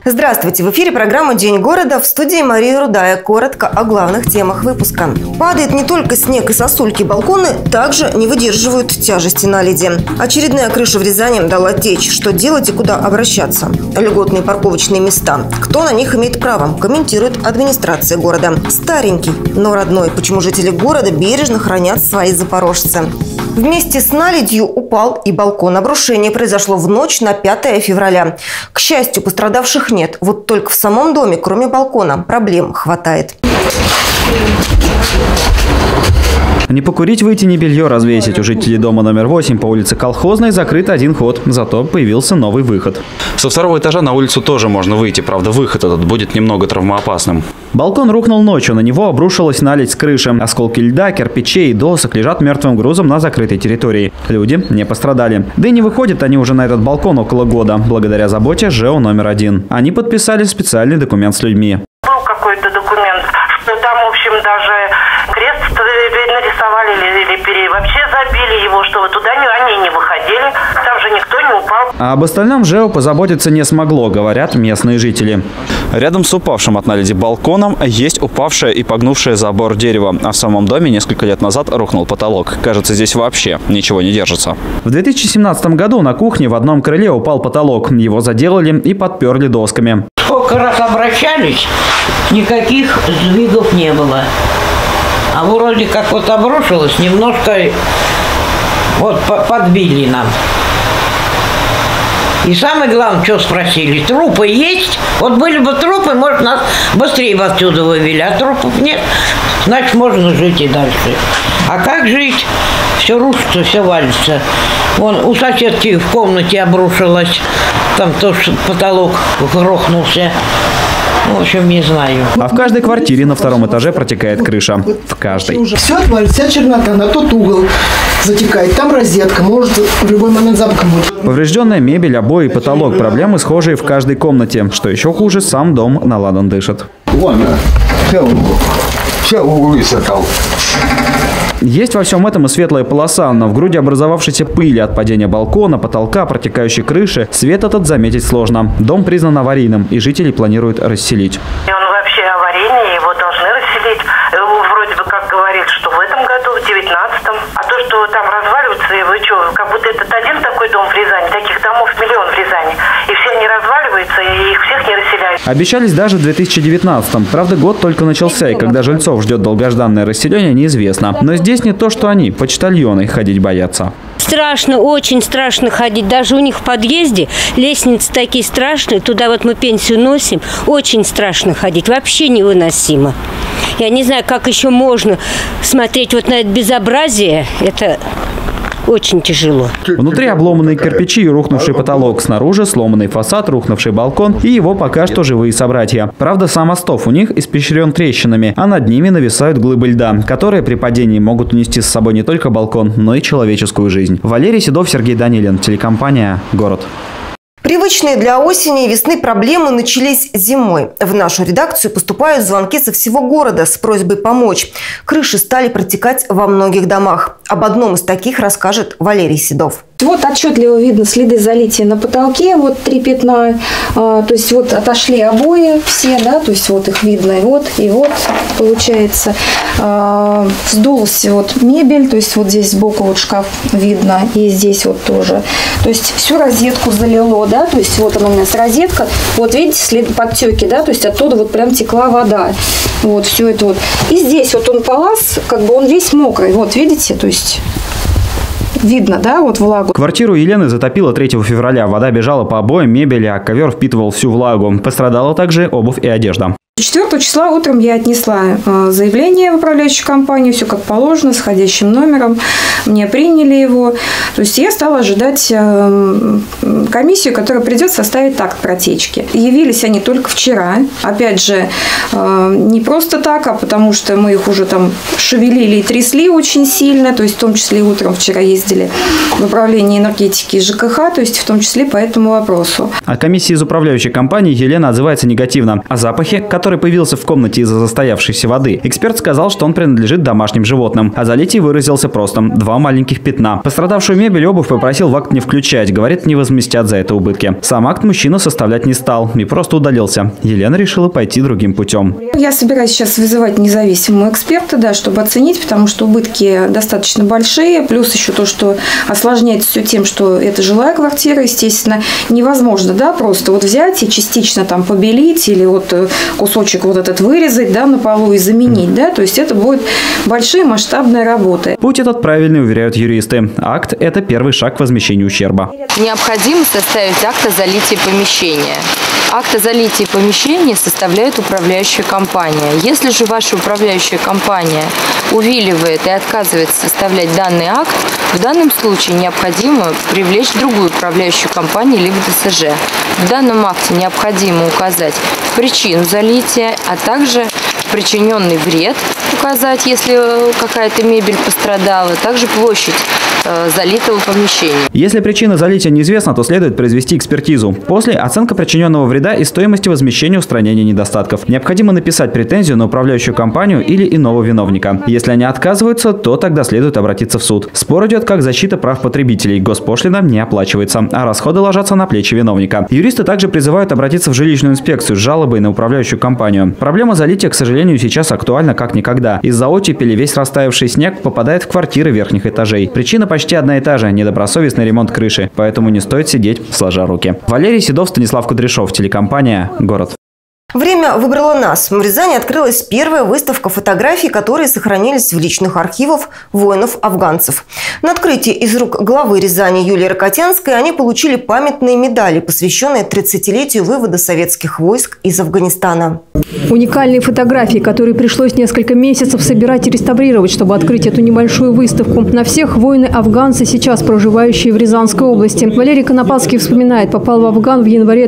Здравствуйте! В эфире программа «День города», в студии Мария Рудая. Коротко о главных темах выпуска. Падает не только снег и сосульки, балконы также не выдерживают тяжести наледи. Очередная крыша в Рязани дала течь. Что делать и куда обращаться? Льготные парковочные места. Кто на них имеет право? Комментирует администрация города. Старенький, но родной. Почему жители города бережно хранят свои запорожцы? Вместе с наледью упал и балкон. Обрушение произошло в ночь на 5 февраля. К счастью, пострадавших нет. Вот только в самом доме, кроме балкона, проблем хватает. Не покурить, выйти, не белье развесить. У жителей дома номер 8 по улице Колхозной закрыт один ход. Зато появился новый выход. Со второго этажа на улицу тоже можно выйти. Правда, выход этот будет немного травмоопасным. Балкон рухнул ночью. На него обрушилась наледь с крыши. Осколки льда, кирпичей и досок лежат мертвым грузом на закрытой территории. Люди не пострадали. Да и не выходят они уже на этот балкон около года. Благодаря заботе ЖЭО номер 1. Они подписали специальный документ с людьми. Был какой-то документ, что там, в общем, даже крест нарисовали или вообще забили его, что туда они не выходили. Там же никто не упал. А об остальном ЖЭО позаботиться не смогло, говорят местные жители. Рядом с упавшим от наледи балконом есть упавшее и погнувшее забор дерева. А в самом доме несколько лет назад рухнул потолок. Кажется, здесь вообще ничего не держится. В 2017 году на кухне в одном крыле упал потолок. Его заделали и подперли досками. Сколько раз обращались, никаких сдвигов не было. А вроде как вот обрушилось, немножко вот подбили нам. И самое главное, что спросили, трупы есть? Вот были бы трупы, может, нас быстрее бы отсюда вывели, а трупов нет, значит, можно жить и дальше. А как жить? Все рушится, все валится. Вон у соседки в комнате обрушилось, там тоже потолок грохнулся. В общем, не знаю. А в каждой квартире на втором этаже протекает крыша. В каждой. Все отвалится, вся чернота, на тот угол затекает. Там розетка, может в любой момент замкнуть. Поврежденная мебель, обои и потолок. Проблемы схожие в каждой комнате. Что еще хуже, сам дом наладан дышит. Вон, все углы сокал. Есть во всем этом и светлая полоса, но в груди образовавшейся пыли от падения балкона, потолка, протекающей крыши, свет этот заметить сложно. Дом признан аварийным, и жителей планируют расселить. Он вообще аварийный, его должны расселить. Вроде бы как говорит, что в этом году, в 19-м. А то, что там разваливается, вы что, как будто этот один такой дом в Рязани, таких домов миллион в Рязани. И все они разваливаются, и их всех не расселяют. Обещались даже в 2019-м. Правда, год только начался, и когда жильцов ждет долгожданное расселение, неизвестно. Но здесь не то, что они, почтальоны, ходить боятся. Страшно, очень страшно ходить. Даже у них в подъезде лестницы такие страшные. Туда вот мы пенсию носим. Очень страшно ходить. Вообще невыносимо. Я не знаю, как еще можно смотреть вот на это безобразие. Это очень тяжело. Внутри обломанные кирпичи и рухнувший потолок. Снаружи сломанный фасад, рухнувший балкон и его пока что живые собратья. Правда, сам остов у них испещрен трещинами, а над ними нависают глыбы льда, которые при падении могут унести с собой не только балкон, но и человеческую жизнь. Валерий Седов, Сергей Данилин, телекомпания «Город». Привычные для осени и весны проблемы начались зимой. В нашу редакцию поступают звонки со всего города с просьбой помочь. Крыши стали протекать во многих домах. Об одном из таких расскажет Валерий Седов. Вот отчетливо видно следы залития на потолке, вот 3 пятна, то есть вот отошли обои все, да, то есть вот их видно, и вот получается, сдулась вот мебель, то есть вот здесь сбоку вот шкаф видно, и здесь вот тоже, то есть всю розетку залило, да, то есть вот она у нас розетка, вот видите, след подтеки, да, то есть оттуда вот прям текла вода, вот все это вот, и здесь вот он полаз, как бы он весь мокрый, вот видите, то есть... Видно, да, вот влагу. Квартиру Елены затопило 3 февраля. Вода бежала по обоям, мебели, а ковер впитывал всю влагу. Пострадала также обувь и одежда. 4 числа утром я отнесла заявление в управляющую компанию, все как положено, с входящим номером. Мне приняли его. То есть я стала ожидать комиссию, которая придет составить акт протечки. Явились они только вчера. Опять же, не просто так, а потому что мы их уже там шевелили и трясли очень сильно. То есть в том числе и утром вчера ездили в управление энергетики и ЖКХ, то есть в том числе по этому вопросу. От комиссии из управляющей компании Елена отзывается негативно. О запахе, который который появился в комнате из-за застоявшейся воды. Эксперт сказал, что он принадлежит домашним животным. О залитии выразился просто: 2 маленьких пятна. Пострадавшую мебель и обувь попросил в акт не включать. Говорит, не возместят за это убытки. Сам акт мужчина составлять не стал и просто удалился. Елена решила пойти другим путем. Я собираюсь сейчас вызывать независимого эксперта, да, чтобы оценить, потому что убытки достаточно большие. Плюс еще то, что осложняется все тем, что это жилая квартира, естественно, невозможно, да, просто вот взять и частично там побелить или вот кусочек вот этот вырезать, да, на полу и заменить, да, то есть это будет большая масштабная работа. Путь этот правильный, уверяют юристы. Акт – это первый шаг к возмещению ущерба. Необходимо составить акт о залитии помещения. Акт о залитии помещения составляет управляющая компания. Если же ваша управляющая компания увиливает и отказывается составлять данный акт, в данном случае необходимо привлечь другую управляющую компанию либо ДСЖ. В данном акте необходимо указать причину залития, а также причиненный вред указать, если какая-то мебель пострадала, также площадь залитого помещения. Если причина залития неизвестна, то следует произвести экспертизу. После – оценка причиненного вреда и стоимости возмещения устранения недостатков. Необходимо написать претензию на управляющую компанию или иного виновника. Если они отказываются, то тогда следует обратиться в суд. Спор идет как защита прав потребителей. Госпошлина не оплачивается, а расходы ложатся на плечи виновника. Юристы также призывают обратиться в жилищную инспекцию с жалобой на управляющую компанию. Проблема залития, к сожалению, сейчас актуальна как никогда. Из-за оттепели весь растаявший снег попадает в квартиры верхних этажей. Причина почти одна и та же – недобросовестный ремонт крыши. Поэтому не стоит сидеть сложа руки. Валерий Седов, Станислав Кудряшов, телекомпания «Город». Время выбрало нас. В Рязани открылась первая выставка фотографий, которые сохранились в личных архивах воинов-афганцев. На открытии из рук главы Рязани Юлии Рокотянской они получили памятные медали, посвященные 30-летию вывода советских войск из Афганистана. Уникальные фотографии, которые пришлось несколько месяцев собирать и реставрировать, чтобы открыть эту небольшую выставку. На всех воины-афганцы, сейчас проживающие в Рязанской области. Валерий Конопадский вспоминает, попал в Афган в январе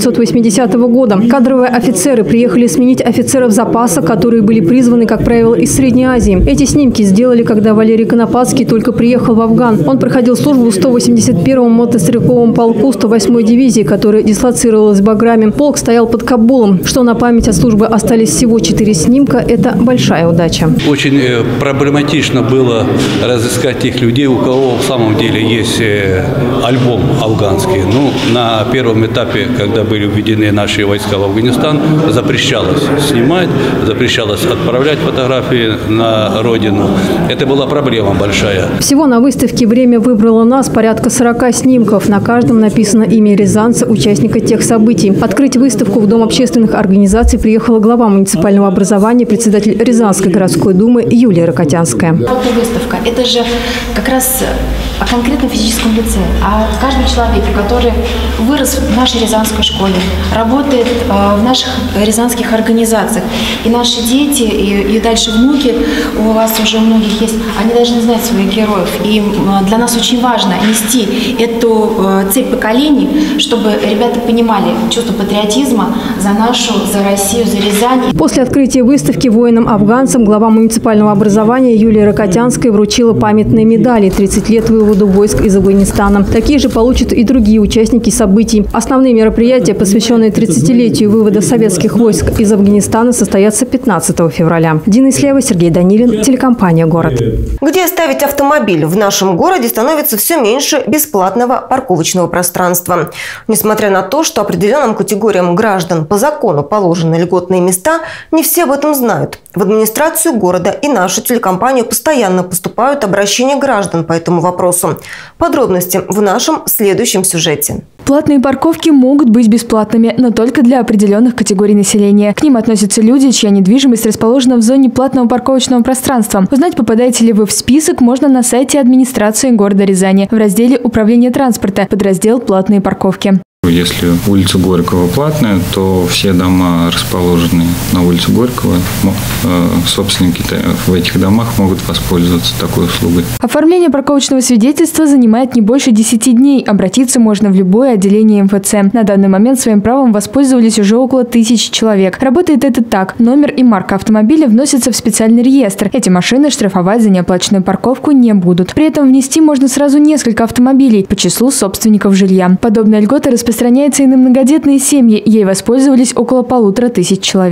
1980 года. Кадровые офицеры приехали сменить офицеров запаса, которые были призваны, как правило, из Средней Азии. Эти снимки сделали, когда Валерий Конопадский только приехал в Афган. Он проходил службу в 181-м мотострелковом полку 108-й дивизии, которая дислоцировалась в Баграме. Полк стоял под Кабулом. Что на память от службы остались всего 4 снимка, это большая удача. Очень проблематично было разыскать тех людей, у кого в самом деле есть альбом афганский. Ну, на первом этапе, когда были введены наши войска в Афганистан, запрещалось снимать, запрещалось отправлять фотографии на родину. Это была проблема большая. Всего на выставке «Время выбрало нас» порядка 40 снимков. На каждом написано имя рязанца, участника тех событий. Открыть выставку в Дом общественных организаций приехала глава муниципального образования, председатель Рязанской городской думы Юлия Рокотянская. Эта выставка – это же как раз о конкретном физическом лице, о каждом человеке, который вырос в нашей рязанской школе, работает в наших рязанских организациях. И наши дети, и дальше внуки, у вас уже у многих есть, они должны знать своих героев. И для нас очень важно нести эту цепь поколений, чтобы ребята понимали чувство патриотизма за нашу, за Россию, за Рязань. После открытия выставки воинам-афганцам глава муниципального образования Юлия Рокотянская вручила памятные медали «30 лет вывода войск из Афганистана». Такие же получат и другие участники событий. Основные мероприятия, посвященные 30-летию вывода советских войск из Афганистана, состоятся 15 февраля. Дина Ислева, Сергей Данилин, телекомпания «Город». Где оставить автомобиль? В нашем городе становится все меньше бесплатного парковочного пространства. Несмотря на то, что определенным категориям граждан по закону положены льготные места, не все об этом знают. В администрацию города и нашу телекомпанию постоянно поступают обращения граждан по этому вопросу. Подробности в нашем следующем сюжете. Платные парковки могут быть бесплатными, но только для определенных категорий населения. К ним относятся люди, чья недвижимость расположена в зоне платного парковочного пространства. Узнать, попадаете ли вы в список, можно на сайте администрации города Рязани в разделе «Управление транспорта», подраздел «Платные парковки». Если улица Горького платная, то все дома, расположенные на улице Горького, собственники в этих домах могут воспользоваться такой услугой. Оформление парковочного свидетельства занимает не больше 10 дней. Обратиться можно в любое отделение МФЦ. На данный момент своим правом воспользовались уже около 1000 человек. Работает это так. Номер и марка автомобиля вносятся в специальный реестр. Эти машины штрафовать за неоплаченную парковку не будут. При этом внести можно сразу несколько автомобилей по числу собственников жилья. Подобная льгота распространяется и на многодетные семьи. Ей воспользовались около 1500 человек.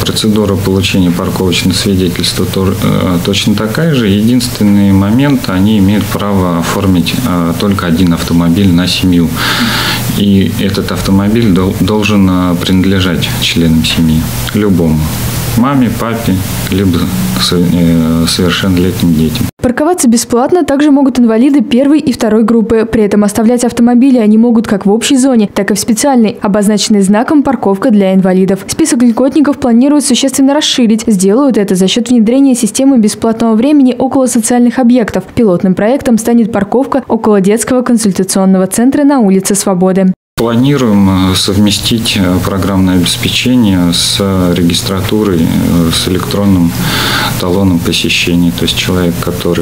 Процедура получения парковочного свидетельства точно такая же. Единственный момент, они имеют право оформить только один автомобиль на семью. И этот автомобиль должен принадлежать членам семьи, любому. Маме, папе, либо совершеннолетним детям. Парковаться бесплатно также могут инвалиды первой и второй группы. При этом оставлять автомобили они могут как в общей зоне, так и в специальной, обозначенной знаком «Парковка для инвалидов». Список льготников планируют существенно расширить. Сделают это за счет внедрения системы бесплатного времени около социальных объектов. Пилотным проектом станет парковка около детского консультационного центра на улице Свободы. Планируем совместить программное обеспечение с регистратурой, с электронным талоном посещения. То есть человек, который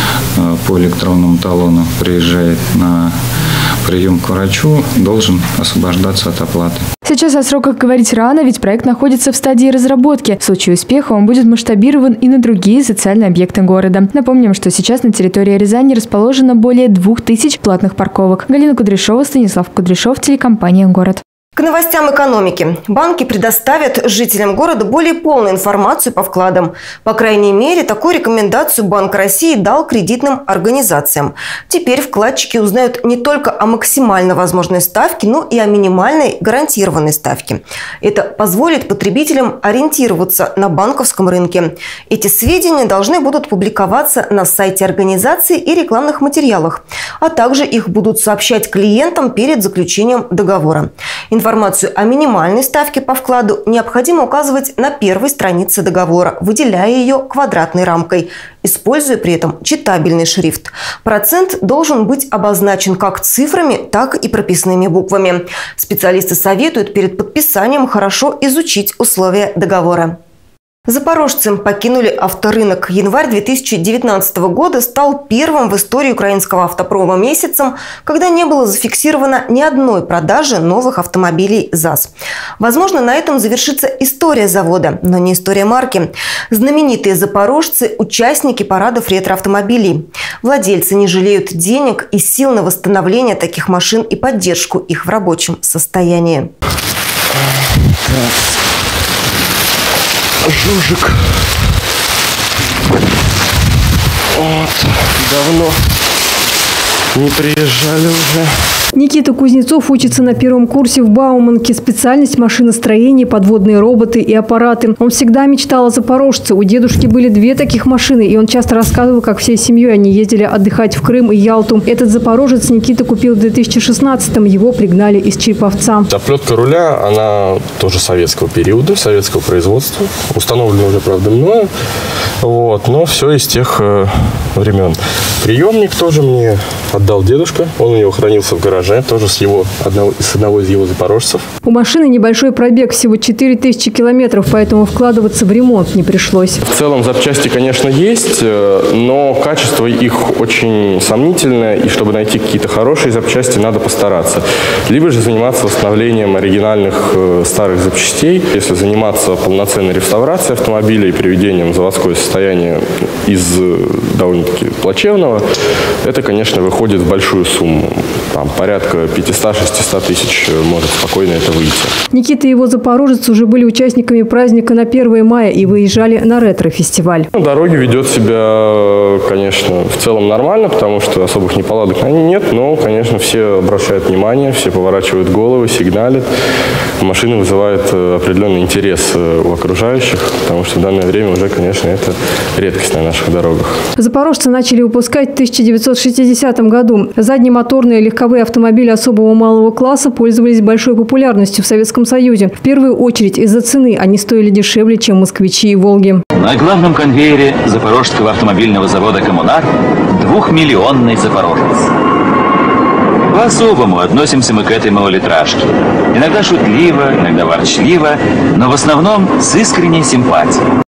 по электронному талону приезжает на прием к врачу, должен освобождаться от оплаты. Сейчас о сроках говорить рано, ведь проект находится в стадии разработки. В случае успеха он будет масштабирован и на другие социальные объекты города. Напомним, что сейчас на территории Рязани расположено более 2000 платных парковок. Галина Кудряшова, Станислав Кудряшов, телекомпания «Город». К новостям экономики. Банки предоставят жителям города более полную информацию по вкладам. По крайней мере, такую рекомендацию Банк России дал кредитным организациям. Теперь вкладчики узнают не только о максимально возможной ставке, но и о минимальной гарантированной ставке. Это позволит потребителям ориентироваться на банковском рынке. Эти сведения должны будут публиковаться на сайте организации и рекламных материалах, а также их будут сообщать клиентам перед заключением договора. Информацию о минимальной ставке по вкладу необходимо указывать на первой странице договора, выделяя ее квадратной рамкой, используя при этом читабельный шрифт. Процент должен быть обозначен как цифрами, так и прописными буквами. Специалисты советуют перед подписанием хорошо изучить условия договора. Запорожцы покинули авторынок. Январь 2019 года стал первым в истории украинского автопрома месяцем, когда не было зафиксировано ни одной продажи новых автомобилей ЗАЗ. Возможно, на этом завершится история завода, но не история марки. Знаменитые запорожцы – участники парадов ретро-автомобилей. Владельцы не жалеют денег и сил на восстановление таких машин и поддержку их в рабочем состоянии. Жужик. Вот. Давно не приезжали уже. Никита Кузнецов учится на первом курсе в Бауманке. Специальность машиностроение, подводные роботы и аппараты. Он всегда мечтал о запорожце. У дедушки были 2 таких машины, и он часто рассказывал, как всей семьей они ездили отдыхать в Крым и Ялту. Этот запорожец Никита купил в 2016-м. Его пригнали из Череповца. Оплетка руля, она тоже советского периода, советского производства. Установлена уже, правда, мною. Вот, но все из тех времен. Приемник тоже мне отдал дедушка. Он у него хранился в гараже, тоже с одного из его запорожцев. У машины небольшой пробег, всего 4000 километров, поэтому вкладываться в ремонт не пришлось. В целом запчасти, конечно, есть, но качество их очень сомнительное, и чтобы найти какие-то хорошие запчасти, надо постараться. Либо же заниматься восстановлением оригинальных старых запчастей. Если заниматься полноценной реставрацией автомобиля и приведением в заводское состояние из довольно-таки плачевного, это, конечно, выходит в большую сумму. Там порядка 500-600 тысяч может спокойно это выйти. Никита и его запорожец уже были участниками праздника на 1 мая и выезжали на ретро-фестиваль. Дороги ведет себя, конечно, в целом нормально, потому что особых неполадок на ней нет, но, конечно, все обращают внимание, все поворачивают головы, сигналят. Машина вызывает определенный интерес у окружающих, потому что в данное время уже, конечно, это редкость на наших дорогах. Запорожцы начали выпускать в 1960 году. Заднемоторные легковые автомобили особого малого класса пользовались большой популярностью в Советском Союзе. В первую очередь из-за цены. Они стоили дешевле, чем москвичи и «Волги». На главном конвейере Запорожского автомобильного завода «Коммунар» 2-миллионный запорожец. По-особому относимся мы к этой малолитражке. Иногда шутливо, иногда ворчливо, но в основном с искренней симпатией.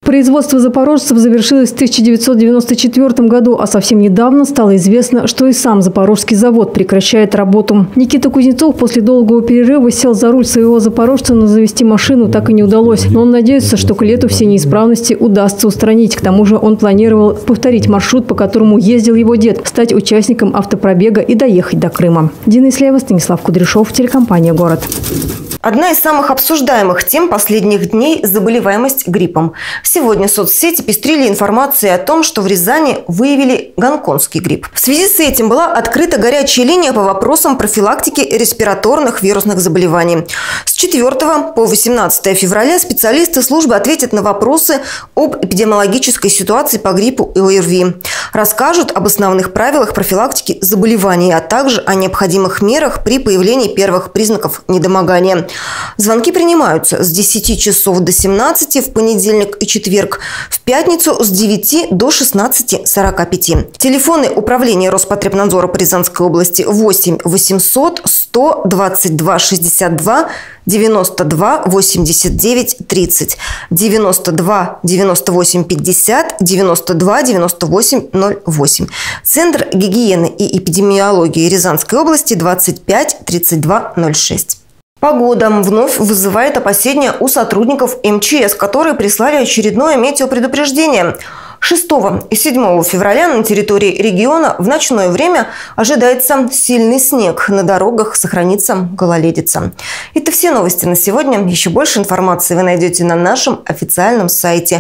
Производство запорожцев завершилось в 1994 году, а совсем недавно стало известно, что и сам Запорожский завод прекращает работу. Никита Кузнецов после долгого перерыва сел за руль своего запорожца, но завести машину так и не удалось. Но он надеется, что к лету все неисправности удастся устранить. К тому же он планировал повторить маршрут, по которому ездил его дед, стать участником автопробега и доехать до Крыма. Дина Ислеева, Станислав Кудряшов, телекомпания «Город». Одна из самых обсуждаемых тем последних дней – заболеваемость гриппом. Сегодня соцсети пестрили информацией о том, что в Рязани выявили гонконгский грипп. В связи с этим была открыта горячая линия по вопросам профилактики респираторных вирусных заболеваний. С 4 по 18 февраля специалисты службы ответят на вопросы об эпидемиологической ситуации по гриппу и ОРВИ. Расскажут об основных правилах профилактики заболеваний, а также о необходимых мерах при появлении первых признаков недомогания. Звонки принимаются с 10 часов до 17 в понедельник и четверг, в пятницу с 9 до 16:45. Телефоны управления Роспотребнадзора по Рязанской области 8 800 122 62 92 89 30, 92 98 50, 92 98 08. Центр гигиены и эпидемиологии Рязанской области 25 32 06. Погода вновь вызывает опасения у сотрудников МЧС, которые прислали очередное метеопредупреждение. 6 и 7 февраля на территории региона в ночное время ожидается сильный снег. На дорогах сохранится гололедица. Это все новости на сегодня. Еще больше информации вы найдете на нашем официальном сайте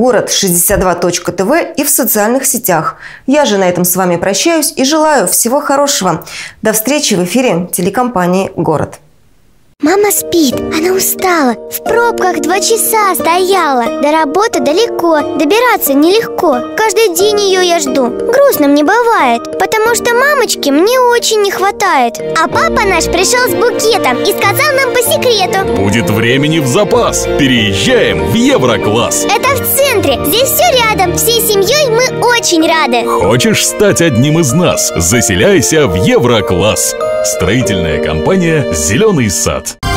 город62.тв и в социальных сетях. Я же на этом с вами прощаюсь и желаю всего хорошего. До встречи в эфире телекомпании «Город». Мама спит, она устала. В пробках 2 часа стояла. До работы далеко, добираться нелегко. Каждый день ее я жду. Грустно мне бывает, потому что мамочки мне очень не хватает. А папа наш пришел с букетом и сказал нам по секрету: будет времени в запас. Переезжаем в Еврокласс. это в центре, здесь все рядом. Всей семьей мы очень рады. Хочешь стать одним из нас? Заселяйся в Еврокласс. Строительная компания «Зеленый сад».